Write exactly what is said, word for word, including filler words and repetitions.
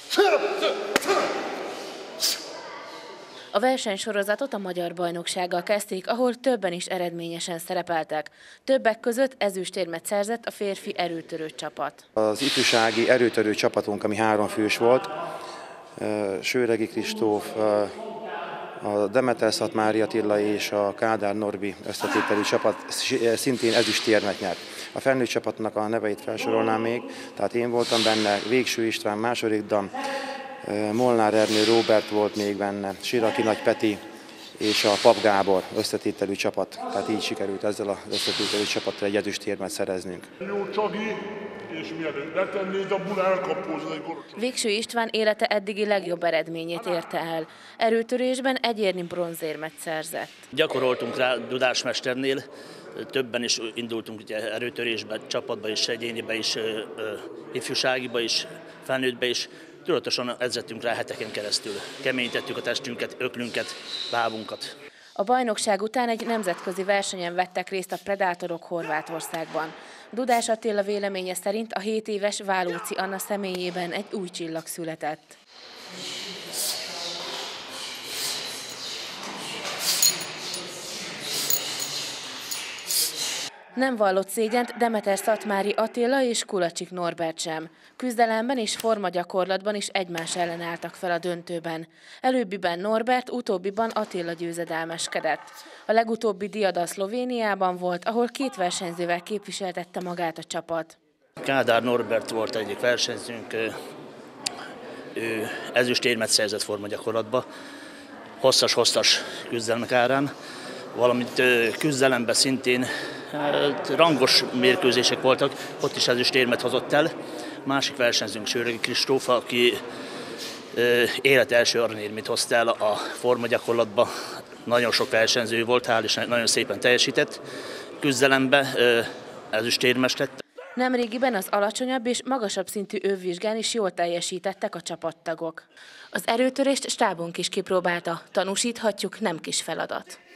A versenysorozatot a magyar bajnoksággal kezdték, ahol többen is eredményesen szerepeltek. Többek között ezüstérmet szerzett a férfi erőtörő csapat. Az ifjúsági erőtörő csapatunk, ami három fős volt, Sőregi Kristóf, a Demeter Mária Attila és a Kádár Norbi összetételű csapat szintén ezüstérmet nyert. A felnőtt csapatnak a neveit felsorolnám még, tehát én voltam benne, Végső István, második dan, Molnár Ernő Róbert volt még benne, Siraki Nagy Peti és a Pap Gábor összetételű csapat. Tehát így sikerült ezzel az összetételű csapatra egy ezüstérmet szereznünk. Jó Csagi, és mielőtt letennéd a bul elkapózni. Végső István élete eddigi legjobb eredményét érte el. Erőtörésben egyérni bronzérmet szerzett. Gyakoroltunk rá Dudás mesternél, többen is indultunk ugye, erőtörésbe, csapatba is, egyénibe is, ifjúságiba is, felnőttbe is. Tudatosan edzettünk rá heteken keresztül. Keményítettük a testünket, öklünket, lábunkat. A bajnokság után egy nemzetközi versenyen vettek részt a Predátorok Horvátországban. Dudás Attila véleménye szerint a hét éves Válóci Anna személyében egy új csillag született. Nem vallott szégyent Demeter Szatmári Attila és Kulacsik Norbert sem. Küzdelemben és formagyakorlatban is egymás ellen álltak fel a döntőben. Előbbiben Norbert, utóbbiban Attila győzedelmeskedett. A legutóbbi Diada Szlovéniában volt, ahol két versenyzővel képviseltette magát a csapat. Kádár Norbert volt egyik versenyzőnk, ő ezüstérmet szerzett formagyakorlatba, hosszas-hosszas küzdelmek árán, valamint küzdelemben szintén hát, rangos mérkőzések voltak, ott is ezüstérmet hozott el. Másik versenyzőnk Sőregi Kristóf, aki élet első aranyérmét hozta el a formagyakorlatba. Nagyon sok versenyző volt, hál' és nagyon szépen teljesített. Küzdelemben ezüstérmes lett. Nemrégiben az alacsonyabb és magasabb szintű övvizsgán is jól teljesítettek a csapattagok. Az erőtörést stábunk is kipróbálta, tanúsíthatjuk, nem kis feladat.